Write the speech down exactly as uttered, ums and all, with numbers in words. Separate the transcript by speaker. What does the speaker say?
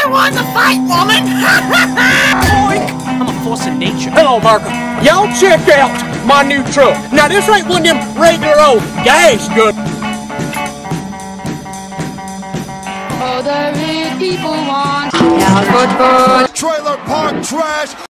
Speaker 1: I won the fight, woman!
Speaker 2: I'm a force of nature.
Speaker 3: Hello, America. Y'all check out my new truck. Now, this ain't one of them regular old gas guns.
Speaker 4: Oh, the rich people want now good food.
Speaker 5: Trailer park trash.